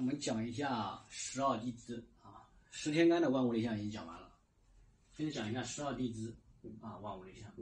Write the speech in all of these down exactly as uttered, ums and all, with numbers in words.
我们讲一下十二地支啊，十天干的万物类象已经讲完了，现在讲一下十二地支啊，万物类象。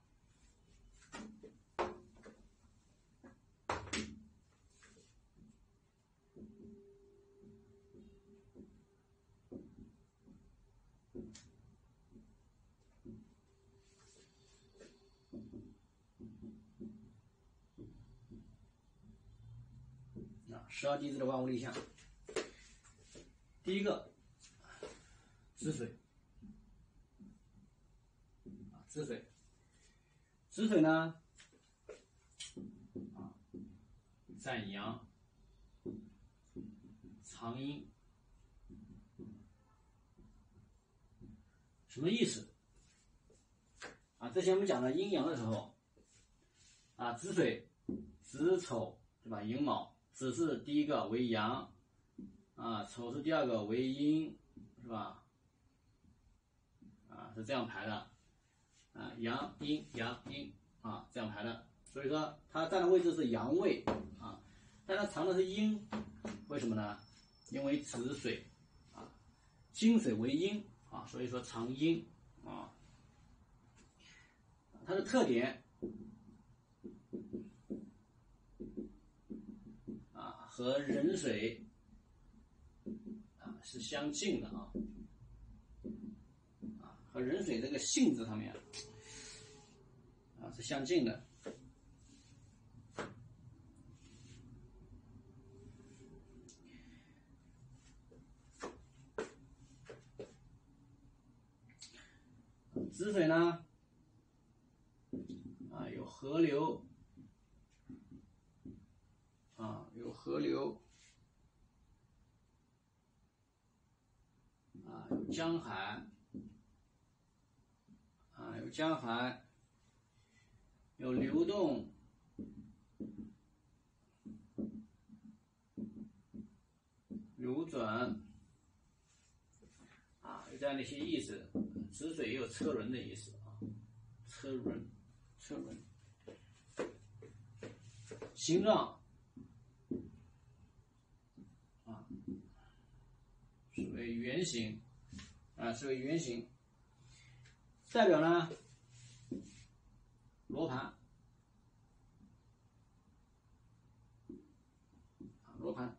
十二地支的万物类象，第一个子水啊，子水，子水呢啊，占阳，藏阴，什么意思啊？之前我们讲的阴阳的时候啊，子水、子丑对吧？寅卯。子是第一个为阳，啊，丑是第二个为阴，是吧？啊，是这样排的，啊，阳阴阳阴啊，这样排的。所以说它占的位置是阳位啊，但它藏的是阴，为什么呢？因为子水啊，金水为阴啊，所以说藏阴啊。它的特点。和壬水啊是相近的啊，啊和壬水这个性质上面啊是相近的。子水呢啊有河流。啊，有河流，啊，有江海，啊，有江海，有流动，流转，啊，有这样的一些意思。子水也有车轮的意思啊，车轮，车轮，形状。是为圆形，啊，是为圆形，代表呢罗盘，啊，罗盘。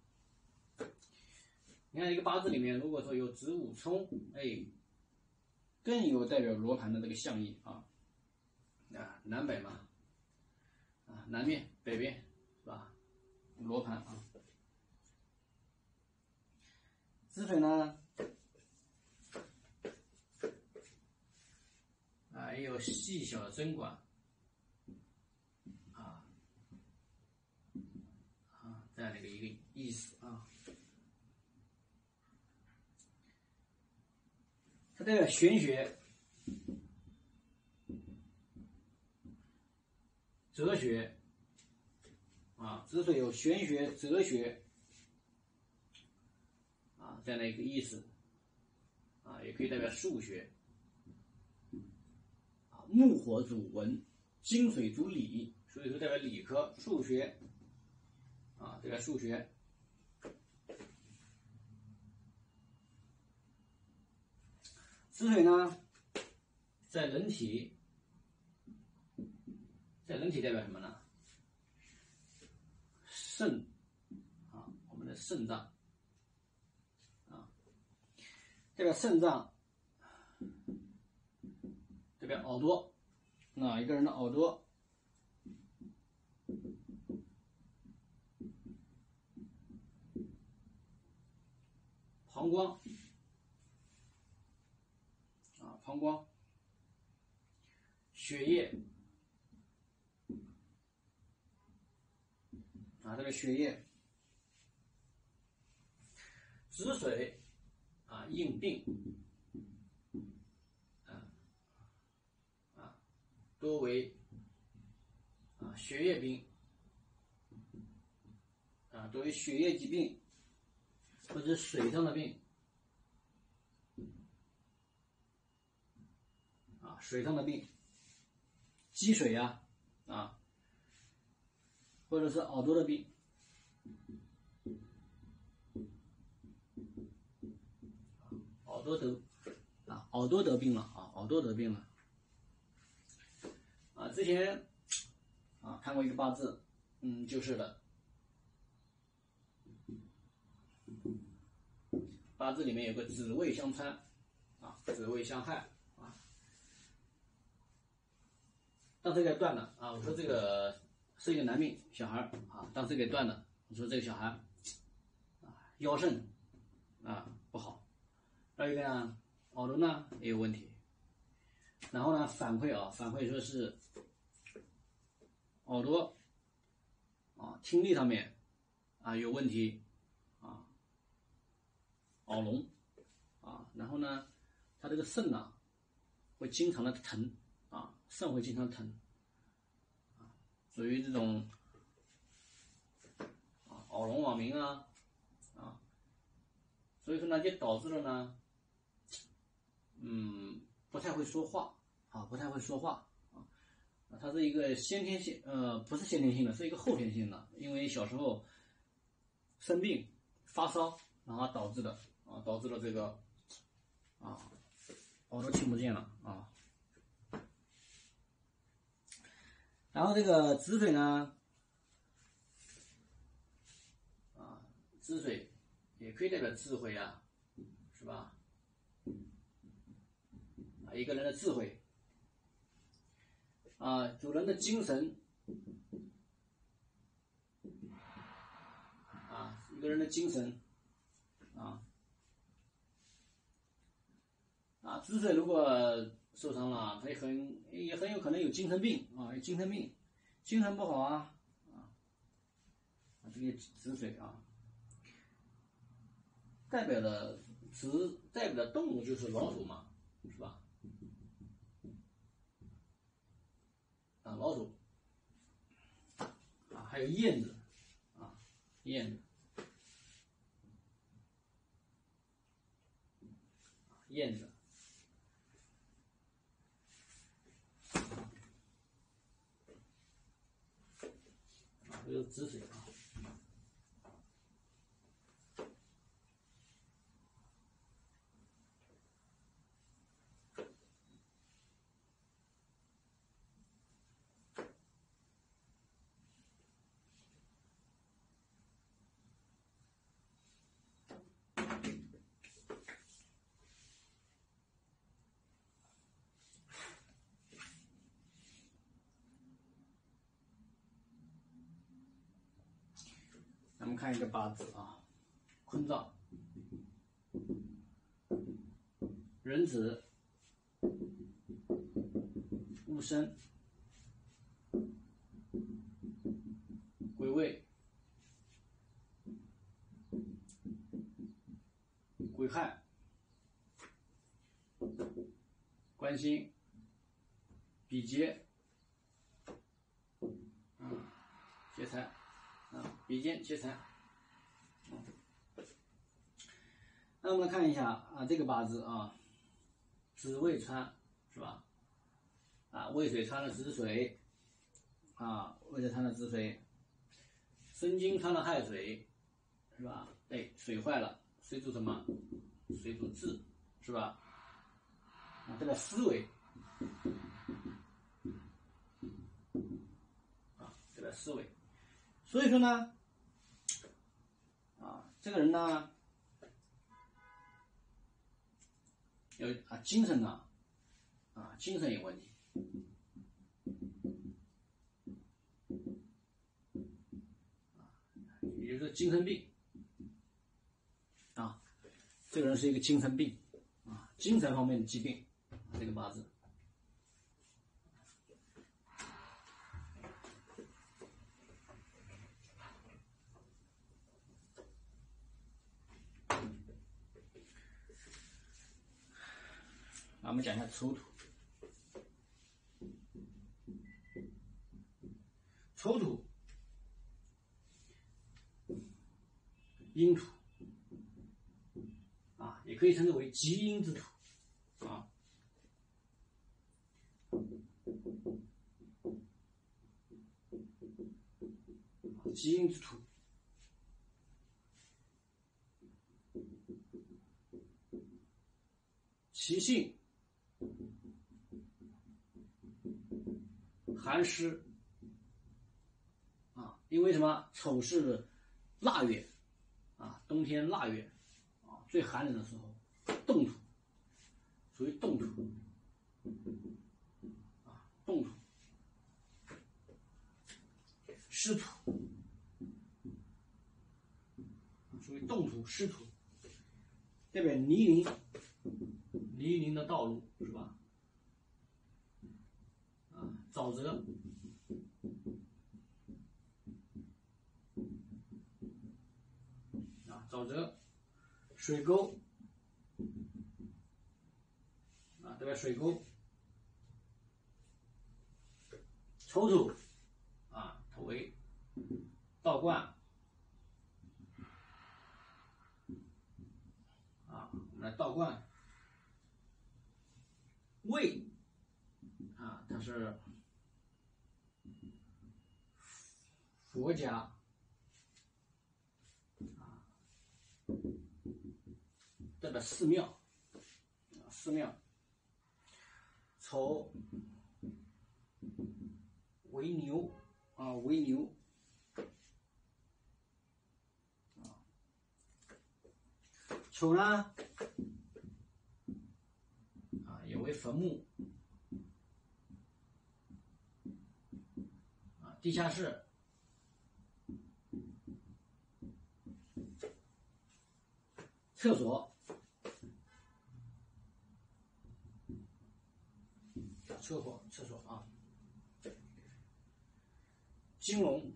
你看一个八字里面，如果说有子午冲，哎，更有代表罗盘的这个象意啊，啊，南北嘛，啊，南面北边是吧？罗盘啊。子水呢，啊，也有细小的针管，啊，啊，这样的一个意思啊。它代表玄学、哲学，啊，子水有玄学、哲学。这样的一个意思，啊，也可以代表数学，啊，木火主文，金水主理，所以说代表理科、数学，啊，代表数学。子水呢，在人体，在人体代表什么呢？肾，啊，我们的肾脏。代表肾脏，代表耳朵，那一个人的耳朵，膀胱，啊，膀胱，血液，啊，代表血液，子水。啊，应病，啊啊，多为啊血液病，啊，多为血液疾病或者水上的病，啊，水上的病，积水呀，啊，或者是耳朵的病， 好多得病了啊，好多得病了。啊，之前啊看过一个八字，嗯，就是的，八字里面有个子未相穿，啊，子未相害啊，当时给断了啊，我说这个是一个男命小孩啊，当时给断了，我说这个小孩啊腰肾啊不好，还有一个呢耳朵呢也有问题，然后呢反馈啊反馈说是耳朵啊听力上面啊有问题啊，耳聋啊，然后呢他这个肾呢会经常的疼啊，肾会经常疼啊，属于这种啊耳聋耳鸣啊啊，所以说呢就导致了呢嗯不太会说话啊，不太会说话。它是一个先天性，呃，不是先天性的，是一个后天性的，因为小时候生病发烧，然后导致的啊，导致了这个啊耳朵听不见了啊。然后这个止水呢，啊，止水也可以代表智慧啊，是吧？啊，一个人的智慧。啊，主人的精神，啊，一个人的精神，啊，啊，止水如果受伤了，他也很也很有可能有精神病啊，有精神病，精神不好啊，啊，啊，这个止水啊，代表的止代表的动物就是老鼠嘛，是吧？啊，老鼠，啊，还有燕子，啊，燕子，燕子，啊，这个止水啊。咱们看一个八字啊，坤兆，壬子、戊申、癸未、癸亥、官星、比劫，啊，劫财，啊，比肩劫财。那我们来看一下啊，这个八字啊，子未穿是吧？啊，未水穿了子水，啊，未水穿了子水，申金穿了亥水，是吧？哎，水坏了，水主什么？水主智，是吧？啊，代表思维，啊，代表思维。所以说呢，啊，这个人呢，有啊精神呢，啊精神有问题，啊，也就是精神病，啊，这个人是一个精神病，啊，精神方面的疾病，这个八字。我们讲一下丑土，丑土，阴土，啊，也可以称之为极阴之土，啊，极阴之土，其性寒湿啊，因为什么？丑是腊月啊，冬天腊月啊，最寒冷的时候，冻土，属于冻土啊，冻土，湿土，属于冻土湿土，代表泥泞，泥泞的道路是吧？啊，沼泽。沼泽、水沟啊，对吧？水沟、丑土啊，土为倒灌啊，我们来倒灌。胃啊，它是佛家啊，代表寺庙啊，寺庙。丑为牛啊，为牛啊，丑呢啊，也为坟墓啊，地下室。厕所，厕所，厕所啊，金龙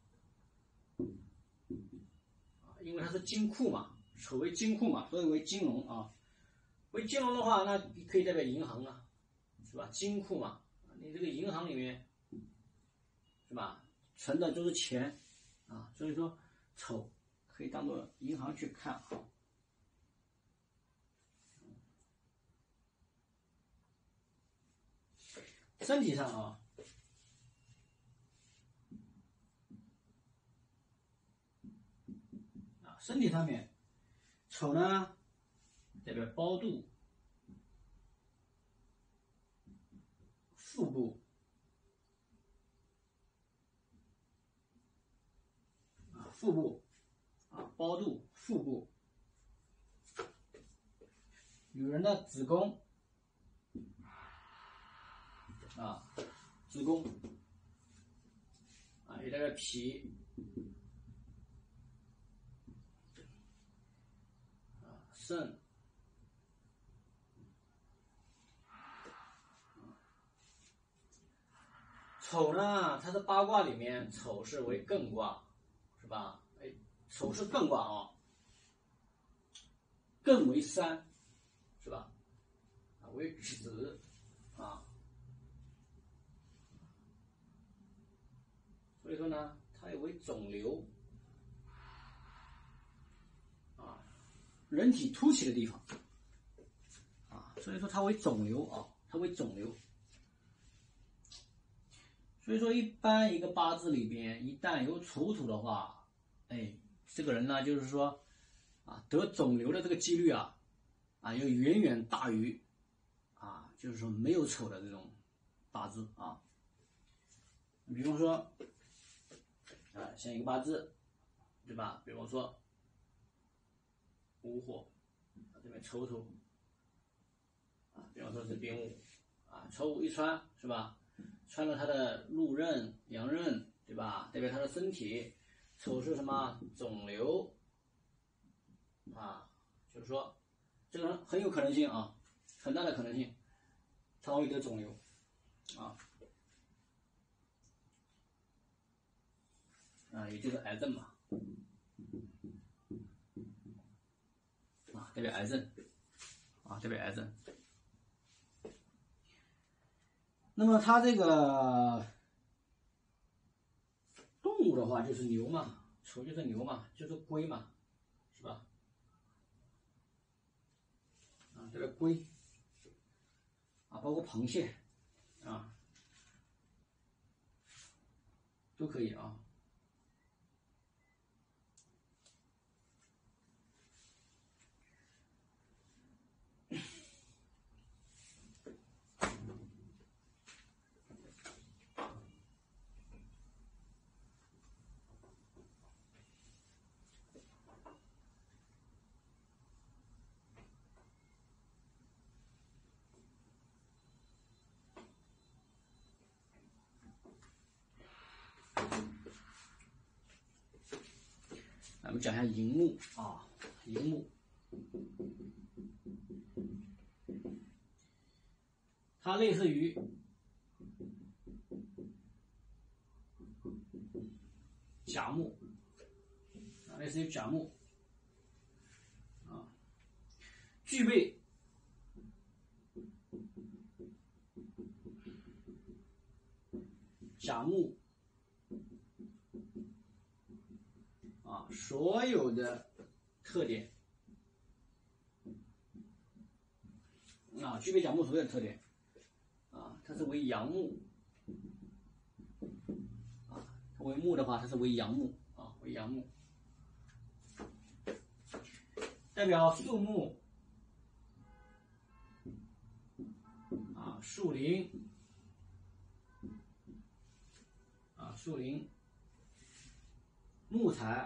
啊，因为它是金库嘛，丑为金库嘛，所以为金龙啊。为金龙的话，那可以代表银行啊，是吧？金库嘛，你这个银行里面，是吧？存的都是钱啊，所以说丑可以当做银行去看啊。身体上啊，啊，身体上面，丑呢代表包肚、腹部啊，腹部啊，包肚、腹部。女人的子宫啊，子宫啊，也代表脾啊，肾。丑呢，它的八卦里面，丑是为艮卦，是吧？哎，丑是艮卦啊，艮为山，是吧？啊，为子啊，所以说呢，它也为肿瘤啊，人体凸起的地方啊，所以说它为肿瘤啊，它为肿瘤。所以说，一般一个八字里边一旦有丑土的话，哎，这个人呢，就是说，啊，得肿瘤的这个几率啊，啊，要远远大于，啊，就是说没有丑的这种八字啊。比方说，啊，像一个八字，对吧？比方说，午火，这边丑土，啊，比方说是丙午，啊，丑午一穿，是吧？穿了他的禄刃、阳刃，对吧？代表他的身体。丑是什么？肿瘤啊，就是说，这个人很有可能性啊，很大的可能性，他会得肿瘤啊，啊，也就是癌症嘛，啊，代表癌症，啊，代表癌症。那么它这个动物的话就是牛嘛，丑就是牛嘛，就是龟嘛，是吧？啊，这个龟啊，包括螃蟹啊，都可以啊。 们讲一下寅木啊，寅木，它类似于甲木，啊，类似于甲木，啊，具备甲木啊所有的特点，啊，具备甲木所有的特点，啊，它是为阳木，啊，它为木的话，它是为阳木，啊，为阳木，代表树木，啊，树林，啊，树林，木材，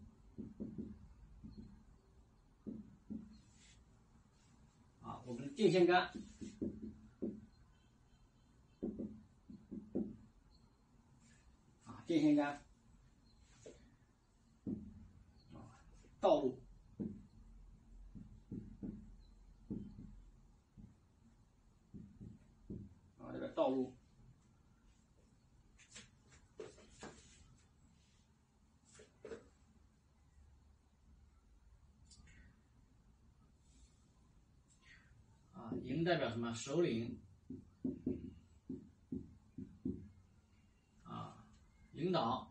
啊，我们的电线杆，啊，电线杆，啊，道路，啊，这个道路，啊，营代表什么？首领，啊，领导，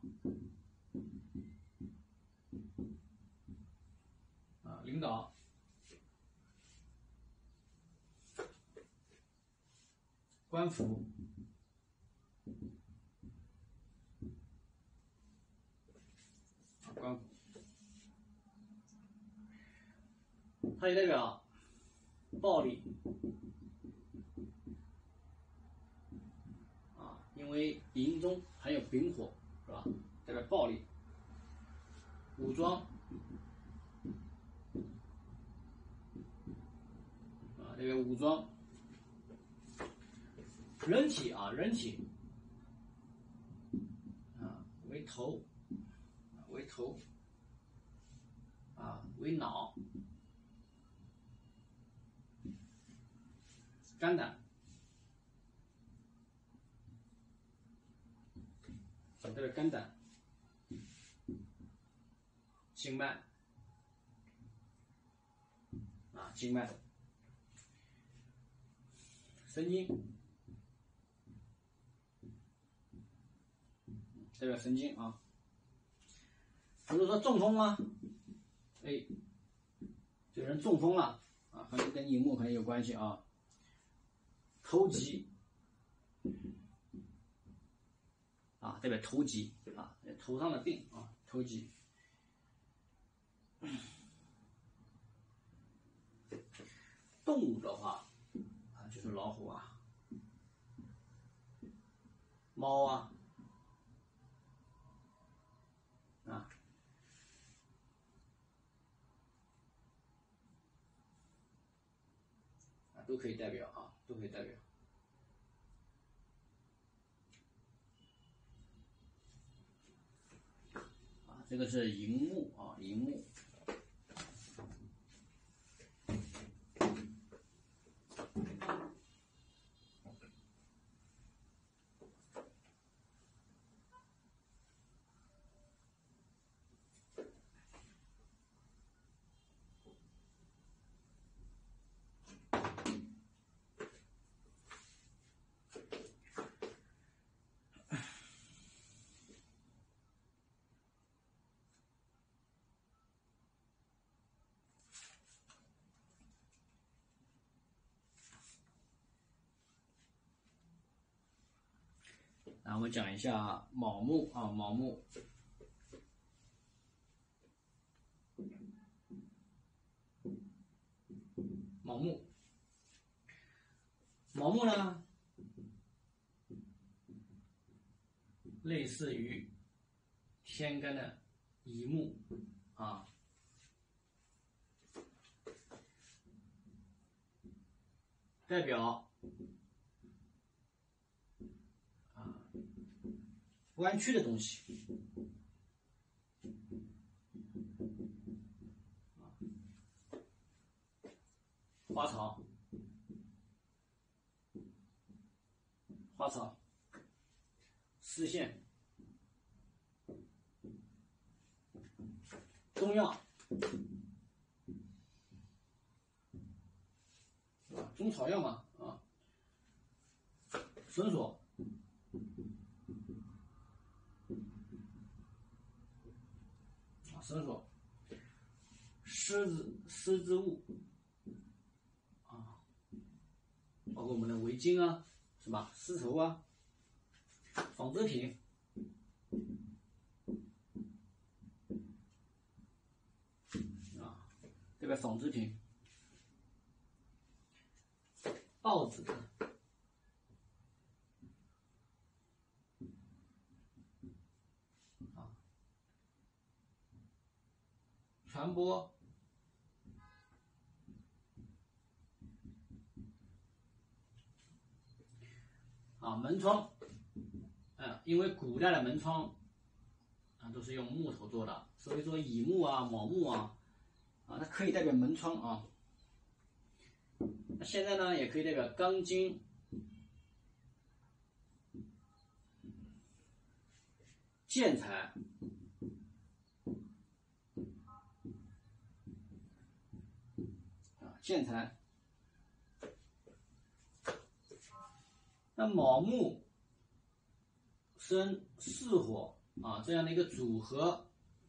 啊，领导，官府，啊，官府，它也代表暴力，啊，因为营中含有丙火，是吧？代表暴力，武装，啊，代表武装，人体啊，人体，啊，为头，啊，为头，啊，为脑，肝胆，代表肝胆，经脉，啊，经脉，神经，代表神经啊。比如说中风啊，哎，这个人中风了啊，可能跟寅木可能有关系啊。头疾啊，代表头疾啊，头上的病啊，头疾。动物的话啊，就是老虎啊、猫啊，啊，啊都可以代表啊，都可以代表。啊，这个是寅木啊，寅木。那我们讲一下卯木啊，卯木，卯木，卯木呢，类似于天干的乙木啊，代表啊弯曲的东西， 花草，花草，丝线，中药，啊，中草药嘛，啊，绳索，啊，绳索，丝织丝织物，啊，包括我们的围巾啊，是吧？丝绸啊，纺织品，啊，这个纺织品，报纸，啊，传播，啊，门窗，呃，因为古代的门窗啊都是用木头做的，所以说乙木啊、卯木啊，啊，它可以代表门窗啊。那现在呢，也可以代表钢筋、建材、啊，建材。那卯木生巳火啊，这样的一个组合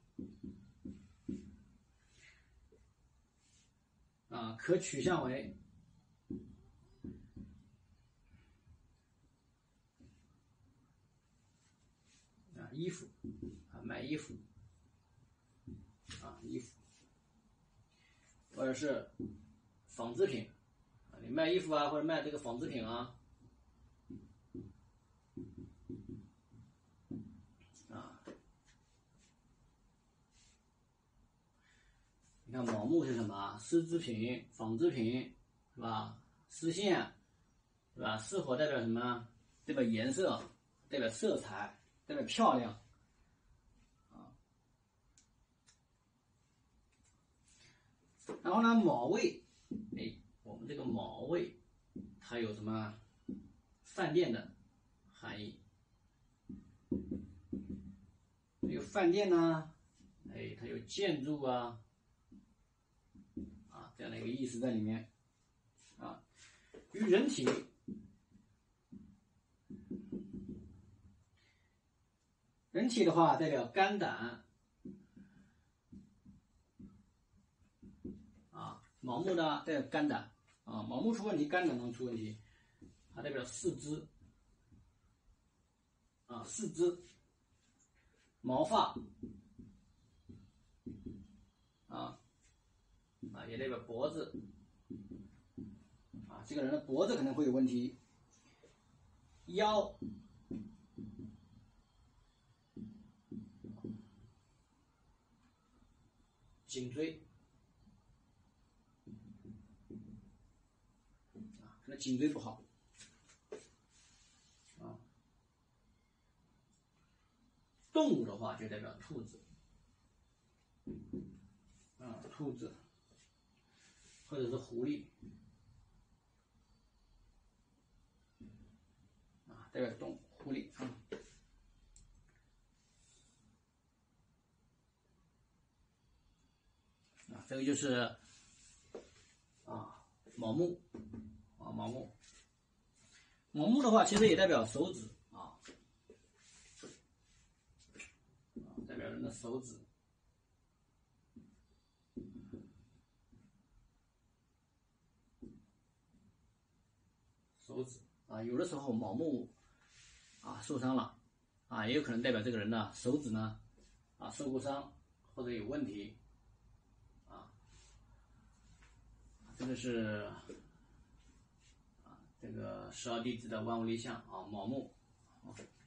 啊，可取向为啊衣服啊，卖衣服啊，衣服，或者是纺织品啊，你卖衣服啊，或者卖这个纺织品啊。你看卯木是什么？丝织品、纺织品，是吧？丝线，是吧？巳火代表什么？代表颜色，代表色彩，代表漂亮，啊。然后呢，卯未，哎，我们这个卯未，它有什么饭店的含义？有饭店呢，哎，它有建筑啊。这样的一个意思在里面，啊，与人体，人体的话代表肝胆，啊，卯木呢代表肝胆，啊，卯木出问题，肝胆能出问题，它代表四肢，啊，四肢，毛发，啊，啊，也代表脖子。啊，这个人的脖子可能会有问题。腰，颈椎，啊，可能颈椎不好。啊，动物的话就代表兔子，啊，兔子，或者是狐狸。代表动物狐狸啊，啊，这个就是啊卯木啊卯木，卯木的话其实也代表手指啊，啊代表人的手指，手指啊，有的时候卯木啊受伤了啊，也有可能代表这个人呢手指呢啊受过伤或者有问题啊，这个是啊这个十二地支的万物立项啊卯木。